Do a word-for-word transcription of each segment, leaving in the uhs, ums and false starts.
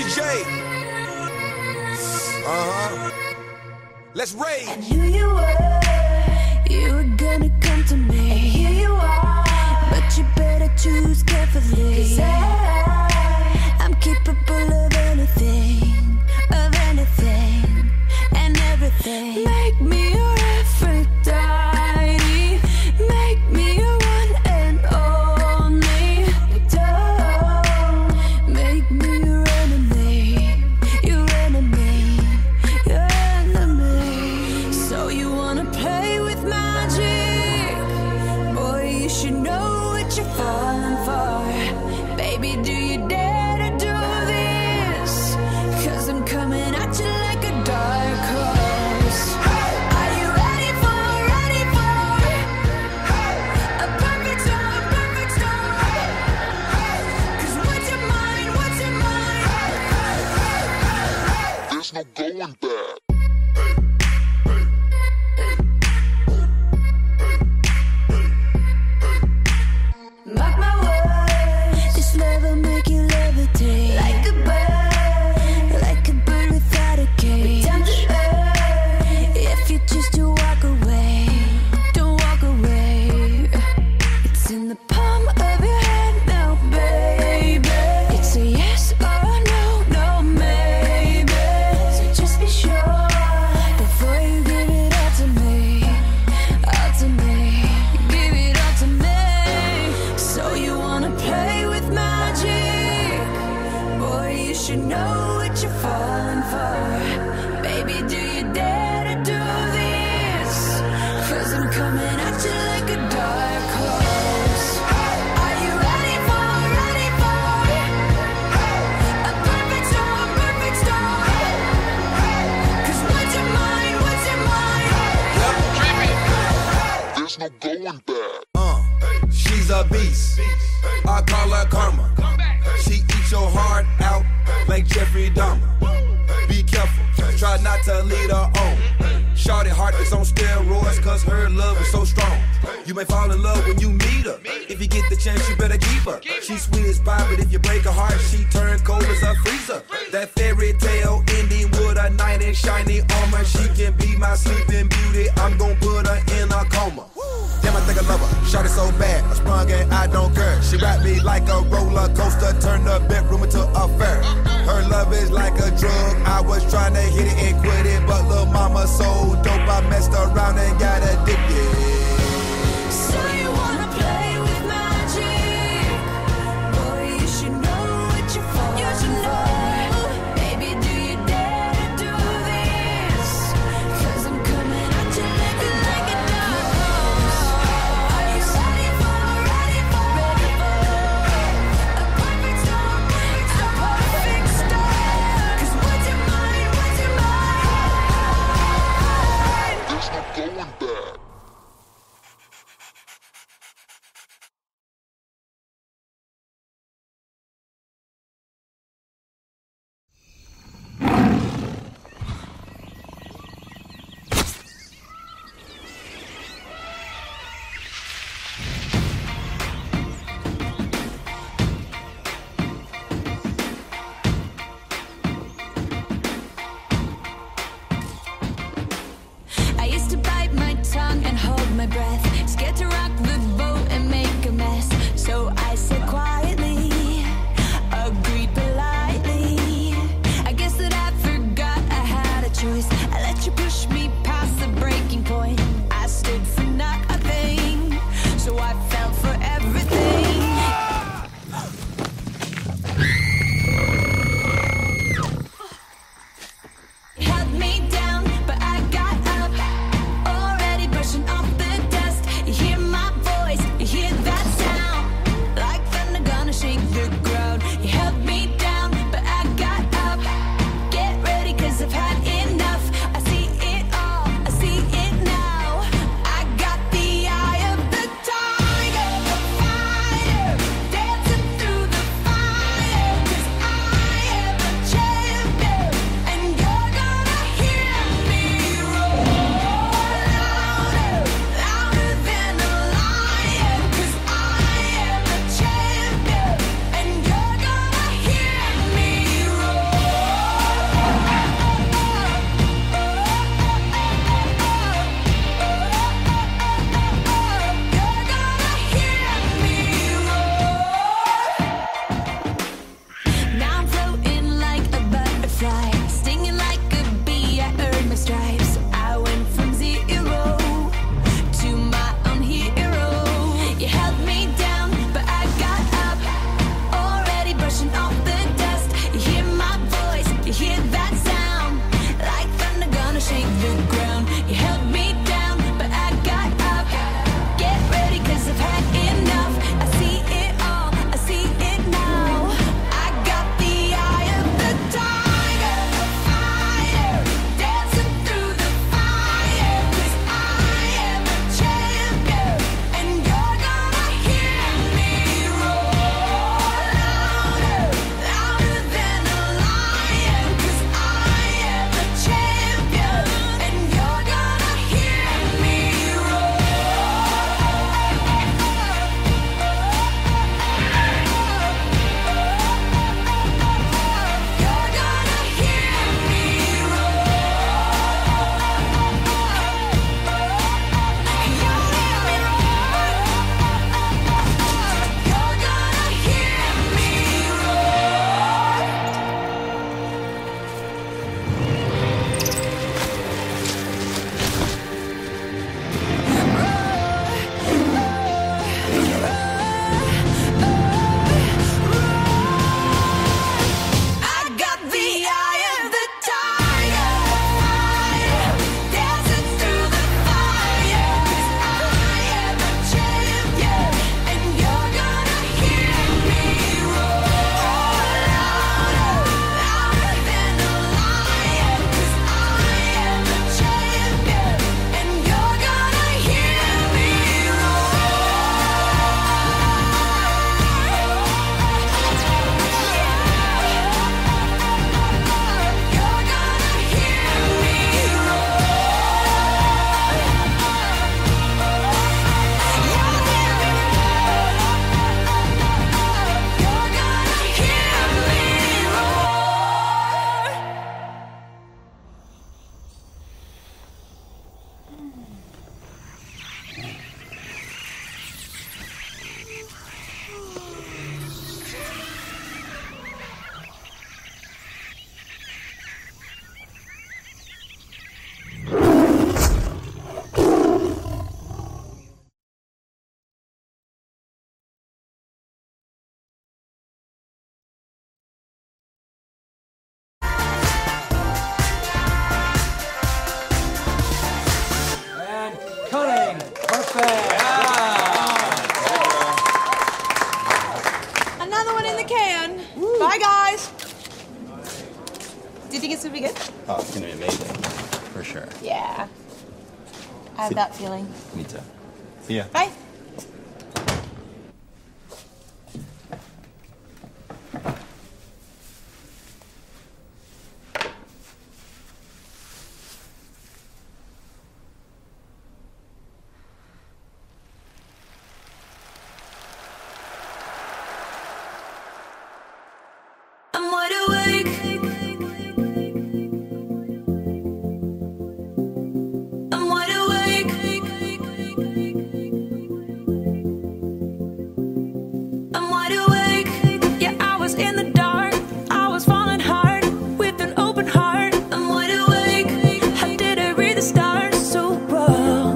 Juicy J. Uh-huh. Let's rage. I knew you were, you were gonna come to me. And here you are, but you better choose carefully. 'Cause I, I'm capable of anything, of anything, and everything. Make me your Aphrodite, make me your one and only. Don't make me your enemy, your enemy, your enemy. So you wanna play with magic? Boy, you should know what you're falling for. Baby, do you dare to do this? 'Cause I'm coming at you like a dark horse. Are you ready for, ready for a perfect storm, perfect storm? 'Cause what's your mind, what's your mind? There's no going back. Mark my words, this love will make you levitate like a bird, like a bird without a cage. Down to earth, if you choose to walk away, don't walk away. It's in the palm of your hand now, baby. It's a yes or a no, no maybe. So just be sure before you give it all to me, all to me, give it all to me. So you wanna play with magic? Boy, you should know what you're falling for. Baby, do you dare to do this? 'Cause I'm coming at you like a dark horse. Are you ready for, ready for a perfect storm, perfect storm? 'Cause what's your mind, what's your mind? There's no going back. Uh, she's a beast. I call her karma. She eats your heart out like Jeffrey Dahmer. Be careful, try not to lead her on. Shorty heart is on steroids, 'cause her love is so strong. You may fall in love when you meet her. If you get the chance, you better keep her. She's sweet as pie, but if you break her heart, she turns cold as a freezer. That fairy tale ending with a knight in shiny armor. She can be my sleeping beauty. I'm gon' put her in a coma. Damn, I think I love her. Shot it so bad, I sprung and I don't care. She wrapped me like a roller coaster, turned the bedroom into a fair. Her love is like a drug. I was trying to hit it and quit it, but lil' mama so dope, I messed around and got addicted. So you wanna play with magic? Boy, you should know what you're falling for. Baby, do you dare to do this? 'Cause I'm coming at you like a, like a dark horse. Are you ready for, ready for, ready for a perfect storm, perfect storm, perfect storm? 'Cause what's your mind, what's your mind? There's no going back. Do you think it's gonna be good? Oh, it's gonna be amazing. For sure. Yeah. I have See- that feeling. Me too. See ya. Bye. I'm wide awake. I'm wide awake. I'm wide awake. Yeah, I was in the dark. I was falling hard with an open heart. I'm wide awake. How did I read the stars so wrong?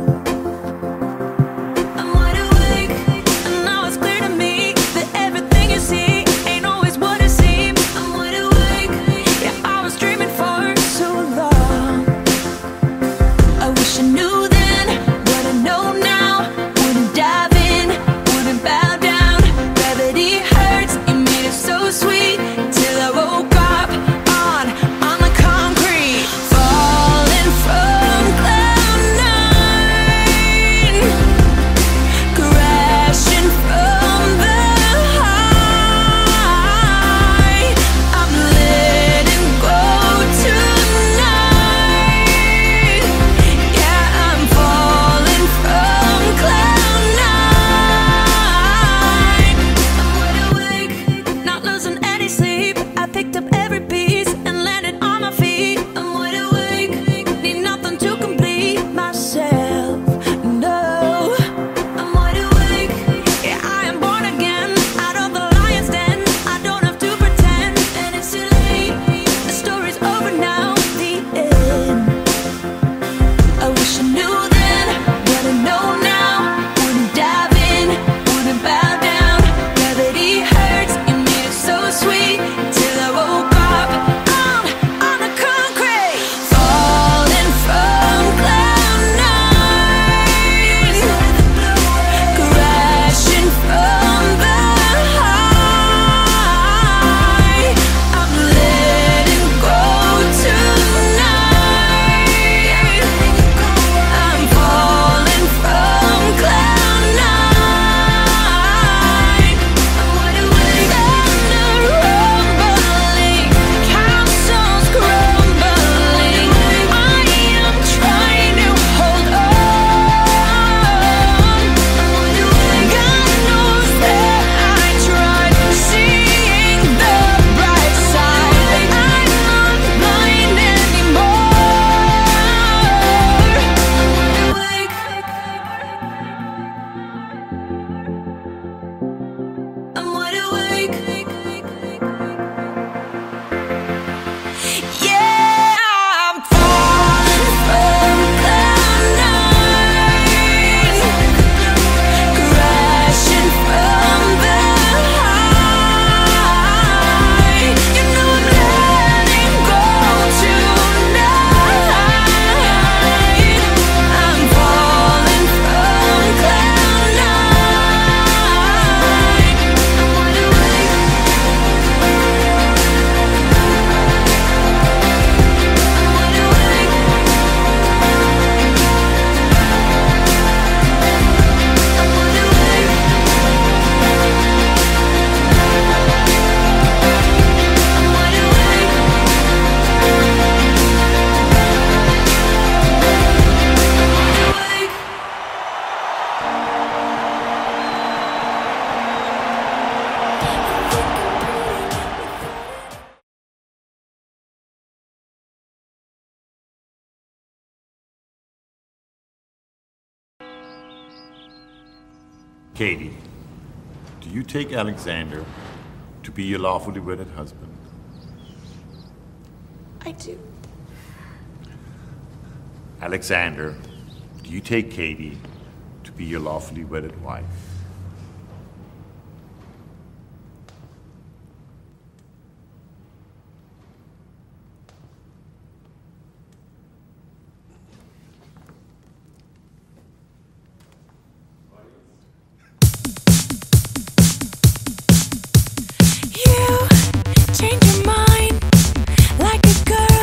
I'm wide awake, and now it's clear to me that everything you see ain't always what it seems. I'm wide awake. Yeah, I was dreaming for so long. I wish I knew then what I know now. Wouldn't dive in, wouldn't bow down. Gravity hurts, you made it so sweet. Till I woke up on, on the concrete. Falling from cloud nine, crashing from the high. I'm letting go tonight. Yeah, I'm falling from cloud nine. I'm wide awake, not losing any sleep. I picked up every piece and landed on my feet. I'm wide awake, need nothing to complete myself. No, I'm wide awake. Yeah, I am born again, out of the lion's den. I don't have to pretend, and it's too late. The story's over now, the end. I wish I knew then what I know now. Wouldn't dive in, wouldn't bow down. Gravity hurts, you made it so sweet. Till I woke up on, on the concrete. Falling from cloud nine, crashing from the high. I'm letting go tonight. I'm falling from cloud nine. I'm wide awake. Thunder rumbling, castles crumbling. I am trying to hold on. I'm wide awake. God knows that I tried seeing the bright side. I'm not blind anymore. I'm wide awake. I'm wide awake. Yeah, I'm falling from cloud nine, crashing from the high. You know I'm letting go tonight. I'm falling from cloud nine. I'm wide awake. I'm wide awake. I'm wide awake. I'm wide awake. Katie, do you take Alexander to be your lawfully wedded husband? I do. Alexander, do you take Katie to be your lawfully wedded wife? You change your mind like a girl.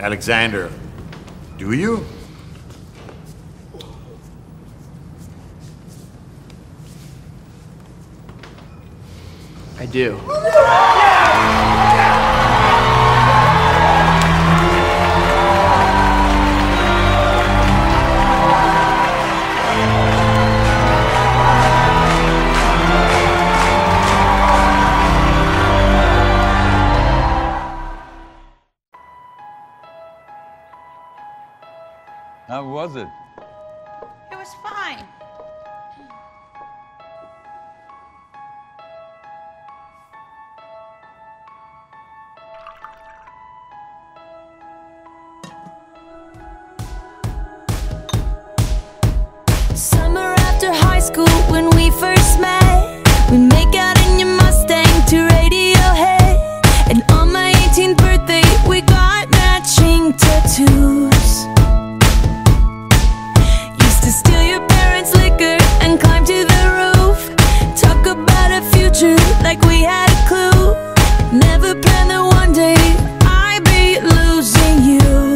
Alexander, do you? I do. How was it? It was fine. Summer after high school when we first met, we make out in your Mustang to Radiohead. And on my eighteenth birthday we got matching tattoos. Used to steal your parents' liquor and climb to the roof. Talk about a future like we had a clue. Never planned that one day I'd be losing you.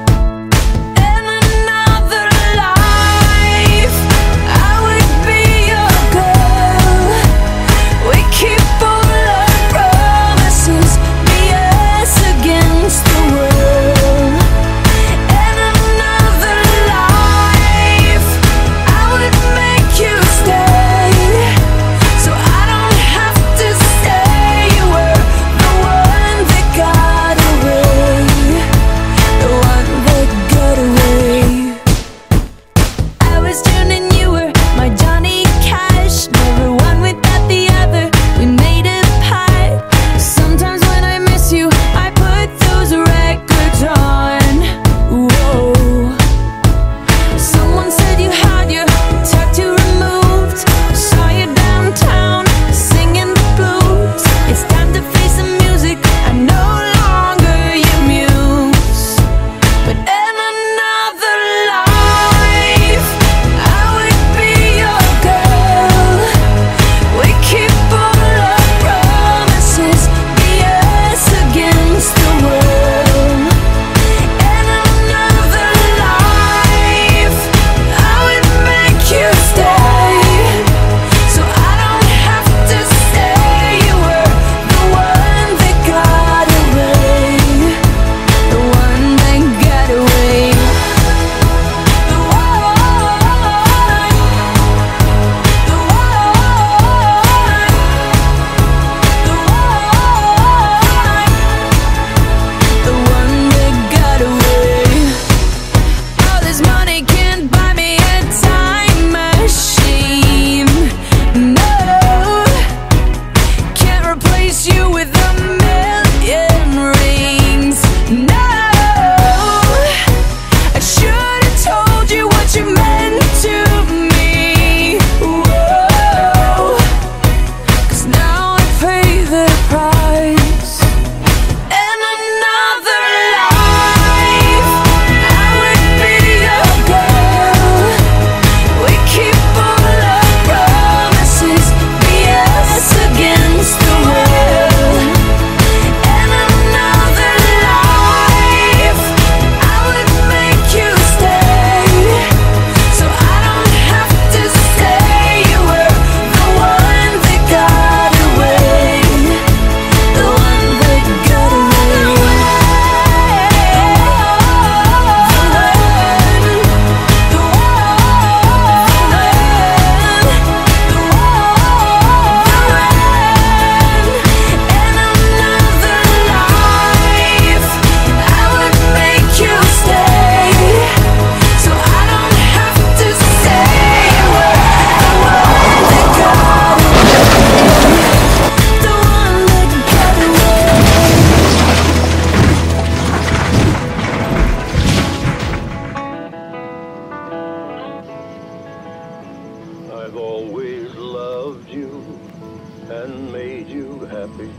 and made you happy,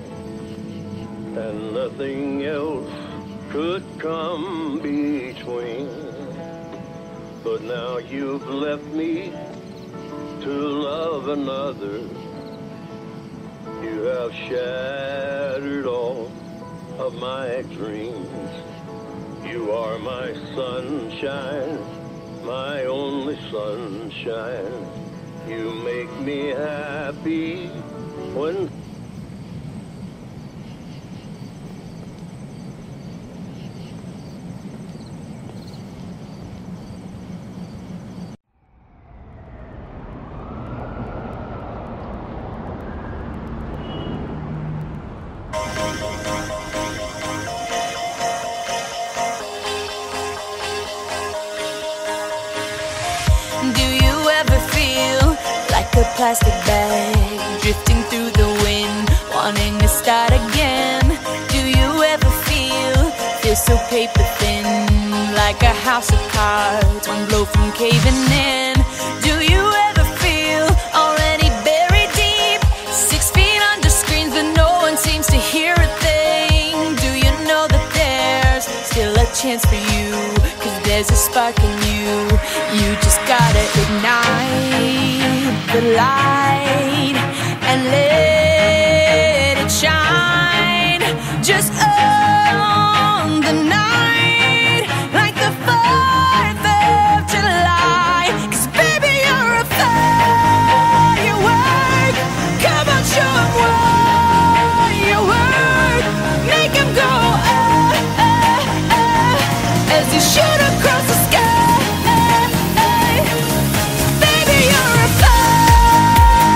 and nothing else could come between. But now you've left me to love another. You have shattered all of my dreams. You are my sunshine, my only sunshine. You make me happy when Do you ever feel like a plastic bag drifting through the wind, wanting to start again? Do you ever feel, feel so paper thin, like a house of cards, one blow from caving in? Do you ever feel already buried deep, six feet under screens but no one seems to hear a thing? Do you know that there's still a chance for you, 'cause there's a spark in you? You just gotta ignite the light and let it shine. Just own the night like the fourth of July. 'Cause baby, you're a firework. Come on, show 'em what you work. Make 'em go oh, oh, oh, as you shoot across the sky. Baby, you're a firework.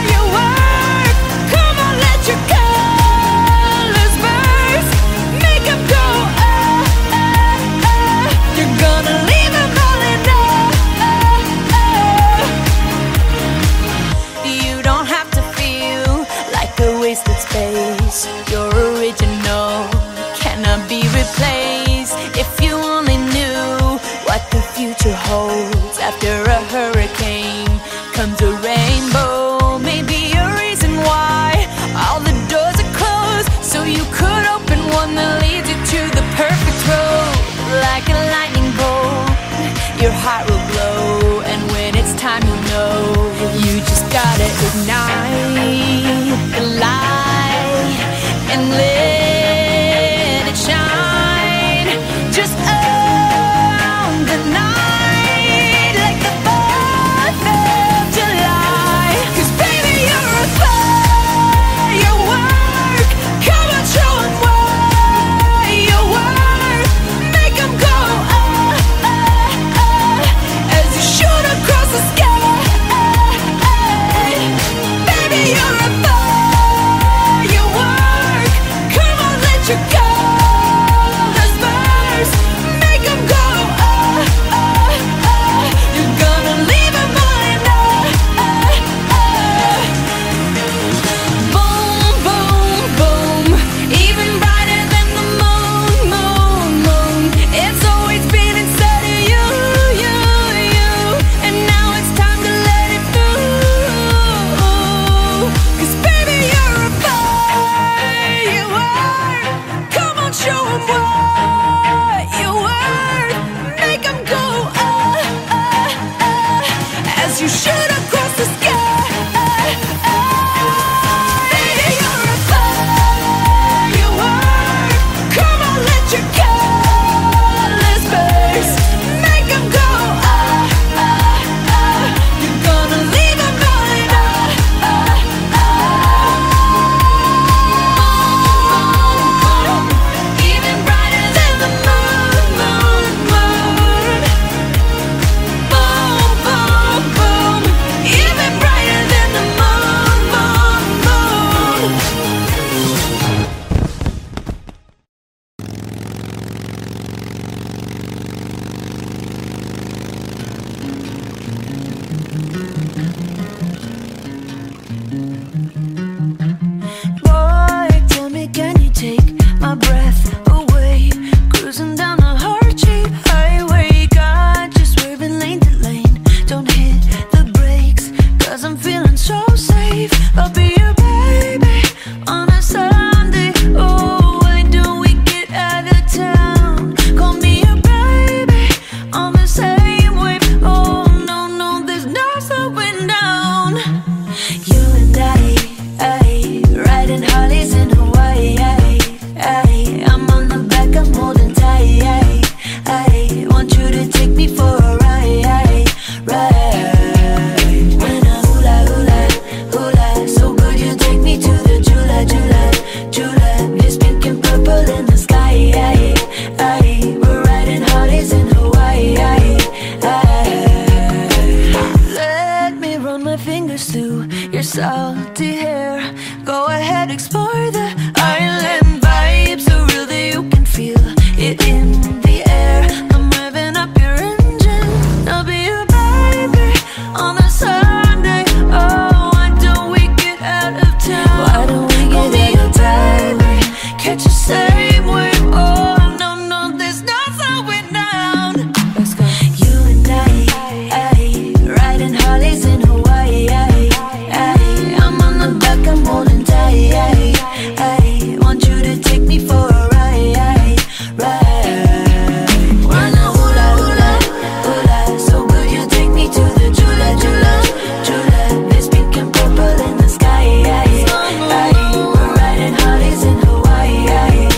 for the island vibe, so real that you can feel it in the air. I'm revving up your engine, I'll be your baby on a Sunday. Oh, why don't we get out of town? Why don't we get out of town? Catch the same wave. Oh no, no, there's no slowing down. Let's go. You and I, I riding Harleys in Hawaii. I, I, I'm on the back, I'm holding tight. I, I want you to take me for a ride, ride. Wanna hula hula hula, so good you take me to the Jula Jula Jula. There's pink and purple in the sky. I, I, we're riding Harleys in Hawaii. I,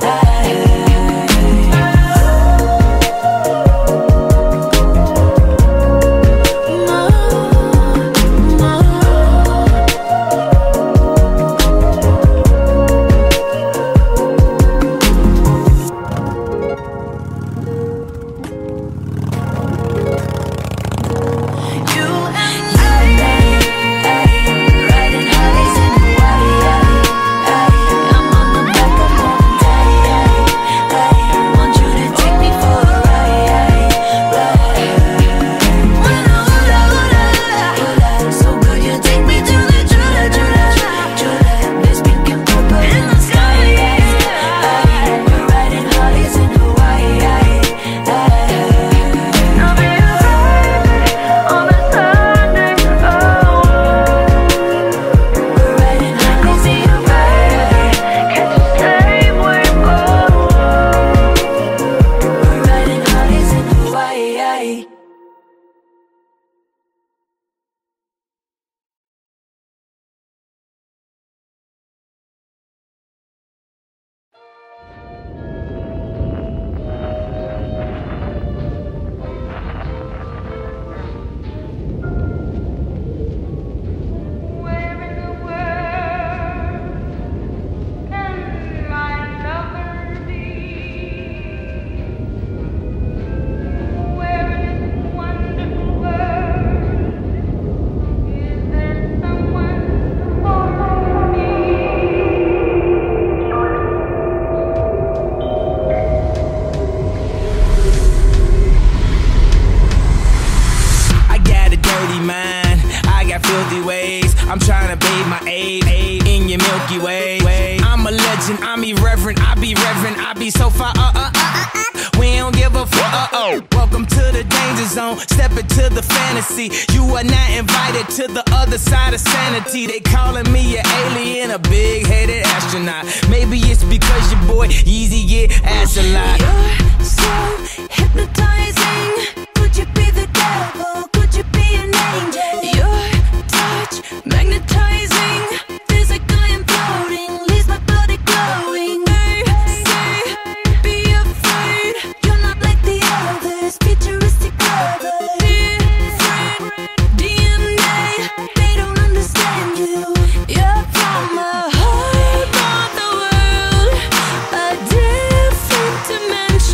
I'm trying to bathe my aid, aid in your Milky Way. way. I'm a legend, I'm irreverent, I be reverent, I be so far, uh, uh, uh, uh. We don't give a fuck, uh, oh. Welcome to the danger zone, step into the fantasy. You are not invited to the other side of sanity. They calling me an alien, a big-headed astronaut. Maybe it's because your boy Yeezy get asked a lot. You're so hypnotizing. Could you be the devil? Could you be an angel? Your touch magnetizing. Feels like I am floating. Leaves my body glowing. They say, be afraid. You're not like the others. Futuristic lovers. Different D N A. They don't understand you. You're from the heart of the world. A different dimension.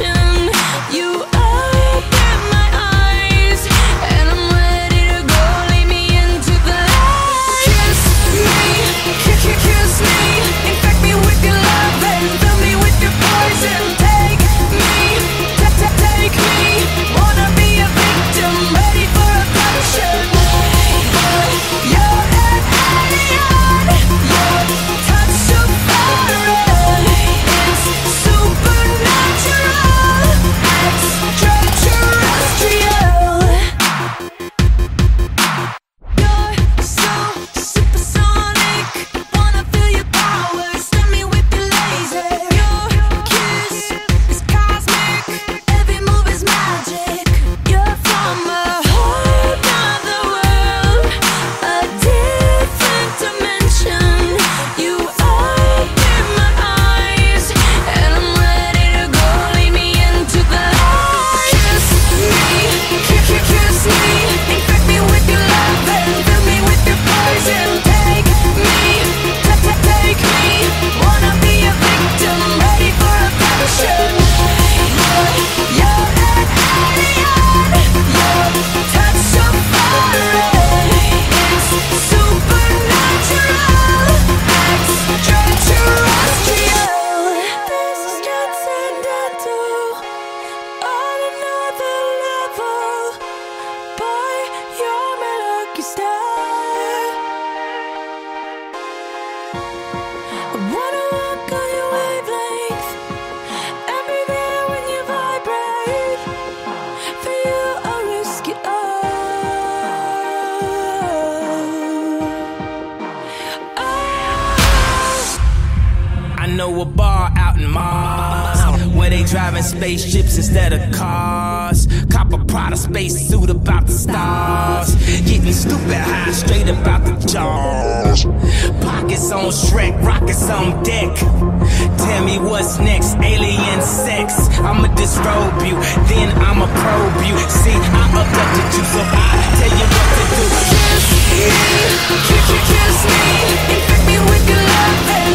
know a bar out in Mars where they driving spaceships instead of cars. Cop a Prada space suit about the stars. Getting stupid high straight about the jaws. Pockets on Shrek, rockets on deck. Tell me what's next, alien sex. I'ma disrobe you, then I'ma probe you. See, I abducted you, so I tell you what to do. Kiss me, kiss, kiss me, infect me with your love.